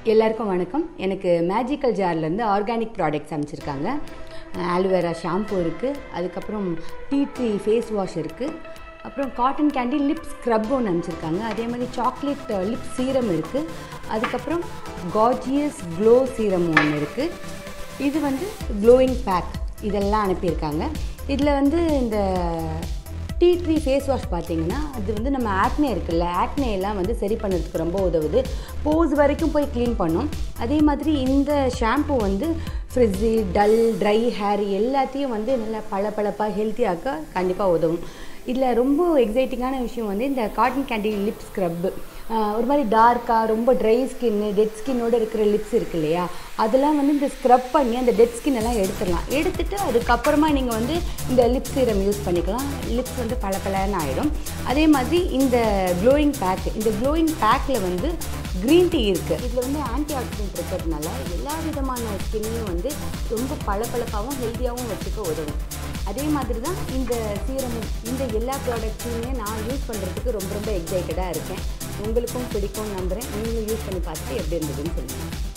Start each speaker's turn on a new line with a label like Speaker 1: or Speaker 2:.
Speaker 1: எல்லாருக்கும் வணக்கம். எனக்கு மேஜிக்கல் ஜார்லேருந்து ஆர்கானிக் ப்ராடக்ட்ஸ் அமைச்சிருக்காங்க. ஆலோவேரா ஷாம்பு இருக்குது, அதுக்கப்புறம் டீ ட்ரீ ஃபேஸ் வாஷ் இருக்குது, அப்புறம் காட்டன் கேண்டி லிப் ஸ்க்ரப் ஒன்று அமைச்சிருக்காங்க. அதே மாதிரி சாக்லேட் லிப் சீரம் இருக்குது, அதுக்கப்புறம் கார்ஜியஸ் க்ளோ சீரம் ஒன்று இருக்குது. இது க்ளோயிங் பேக் இதெல்லாம் அனுப்பியிருக்காங்க. இதில் இந்த டீ ட்ரீ ஃபேஸ் வாஷ் பார்த்திங்கன்னா அது நம்ம ஆக்னே இருக்குல்ல, ஆக்னேலாம் சரி பண்ணுறதுக்கு ரொம்ப உதவுது. போஸ் வரைக்கும் போய் க்ளீன் பண்ணும். அதே மாதிரி இந்த shampoo frizzy dull dry hair எல்லாத்தையும் நல்லா பளபளப்பாக ஹெல்த்தியாக்க கண்டிப்பாக உதவும். இதில் ரொம்ப எக்ஸைட்டிங்கான விஷயம் இந்த காட்டன் கேண்டி லிப் ஸ்க்ரப்பு. ஒரு மாதிரி டார்க்காக ரொம்ப ட்ரை ஸ்கின்னு டெட் ஸ்கின்னோடு இருக்கிற லிப்ஸ் இருக்கு இல்லையா, அதெல்லாம் இந்த ஸ்க்ரப் பண்ணி அந்த டெட் ஸ்கின்னெல்லாம் எடுத்துடலாம். எடுத்துகிட்டு அதுக்கப்புறமா நீங்கள் இந்த லிப் சீரம் யூஸ் பண்ணிக்கலாம். லிப்ஸ் பளபளன்னு ஆகிடும். அதே மாதிரி இந்த க்ளோயிங் பேக், இந்த க்ளோயிங் பேக்கில் க்ரீன் டீ இருக்குது. இதில் ஆன்டி ஆக்சிடென்ட் இருக்கிறதுனால எல்லா விதமான ஸ்கின்னையும் ரொம்ப பளபளப்பாகவும் ஹெல்த்தியாகவும் வச்சுக்க உதவும். அதே மாதிரி தான் இந்த சீரமும். இந்த எல்லா ப்ராடக்ட்ஸுமே நான் யூஸ் பண்ணுறதுக்கு ரொம்ப எக்ஸைட்டடாக இருக்கேன். உங்களுக்கும் பிடிக்கும்னு நம்புகிறேன். நீங்களும் யூஸ் பண்ணி பார்த்துட்டு எப்படி இருந்ததுன்னு சொல்லுங்கள்.